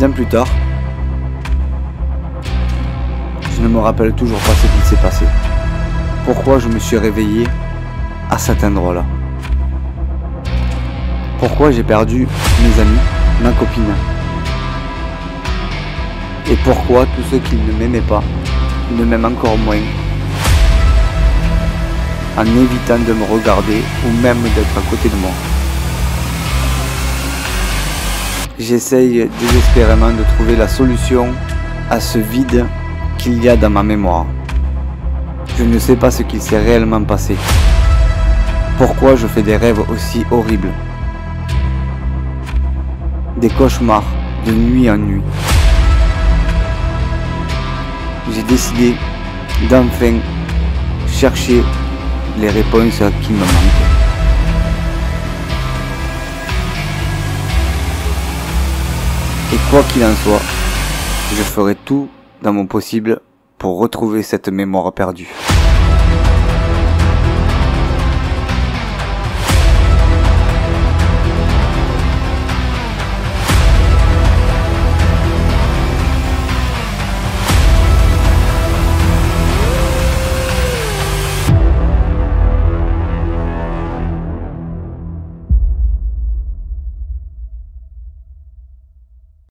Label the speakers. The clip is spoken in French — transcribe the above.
Speaker 1: Bien plus tard, je ne me rappelle toujours pas ce qu'il s'est passé. Pourquoi je me suis réveillé à cet endroit-là? Pourquoi j'ai perdu mes amis, ma copine? Et pourquoi tous ceux qui ne m'aimaient pas ne m'aiment encore moins, en évitant de me regarder ou même d'être à côté de moi? J'essaye désespérément de trouver la solution à ce vide qu'il y a dans ma mémoire. Je ne sais pas ce qu'il s'est réellement passé. Pourquoi je fais des rêves aussi horribles? Des cauchemars de nuit en nuit. J'ai décidé d'enfin chercher les réponses qui me manquent. Et quoi qu'il en soit, je ferai tout dans mon possible pour retrouver cette mémoire perdue.